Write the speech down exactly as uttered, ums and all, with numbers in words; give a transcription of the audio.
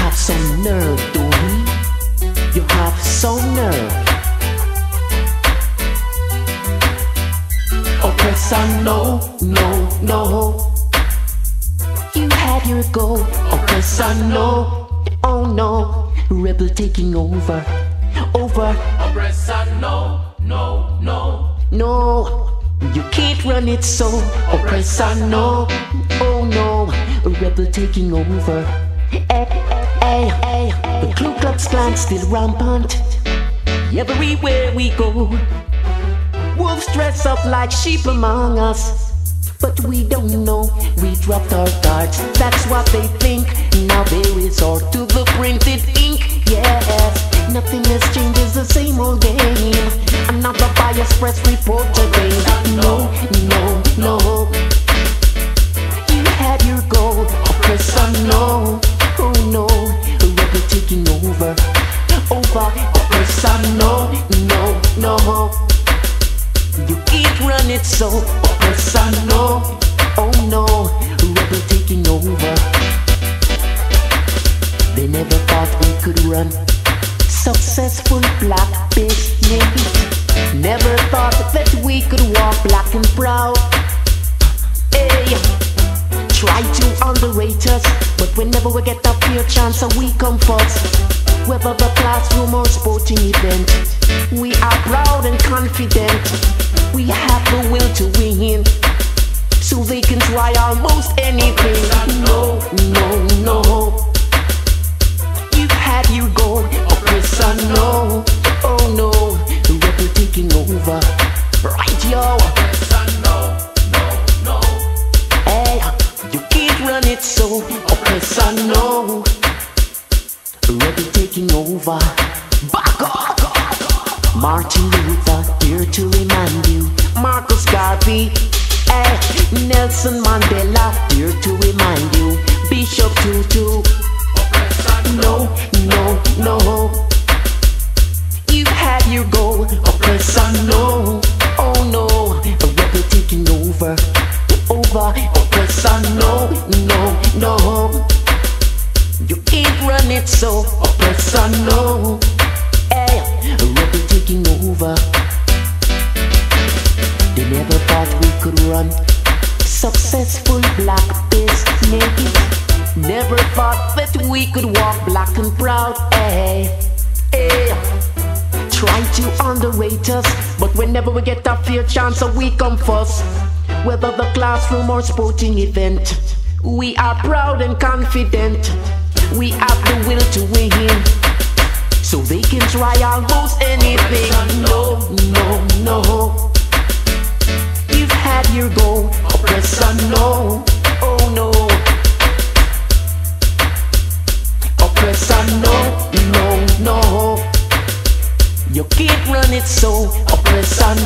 have some nerve, don't you? You have some nerve. Oppressor, no, no, no. You had your go. Oppressor, no, oh no. Rebel taking over, over. Oppressor, no, no, no. No, you can't run it so. Oppressor, no, oh no. Rebel taking over. Hey, hey, hey. The Ku Klux Klan still rampant. Everywhere we go, wolves dress up like sheep among us. But we don't know, we dropped our guards. That's what they think. Now they resort to the printed ink. Yes, nothing has changed, it's the same old game. I'm not the bias press reporter today. No, no, no. You had your goal, oppressor, no. Oh no, a rebel taking over. Over, oppressor, no, no, no. You can't run it so, oppressor, no. Oh no, rebel taking over. They never thought we could run successful black business. Never thought that we could walk black and proud. Hey, try to underrate us, but whenever we get a fair chance, we come first. Whether the classroom or sporting event, we are proud and confident. We have the will to win, so they can try almost anything. No, no, no. You've had your goal, oppressor, no. Oh no, the rebel taking over. Right, yo. Oppressor, no, no, no. Hey, you can't run it so, oppressor, no. Rebel taking over. Back up. Martin Luther, here to remind you. Marcus Garvey, eh. Nelson Mandela, here to remind you. Bishop Tutu. No, no, no. You've had your goal, oppressor, no. Oh no, a rebel taking over. Over, oppressor, no, no, no. You can't run it so, oppressor, no. Hey, a rebel taking over. They never thought we could run successful black business. Never thought that we could walk black and proud. Hey, hey. Try to underrate us, but whenever we get a fair chance, we come first. Whether the classroom or sporting event, we are proud and confident. We have the will to win, so they can try almost anything. No, no, no. You've had your goal, oppressor, no. Oh no. Oppressor, no, no, no. You can't run it so, oppressor,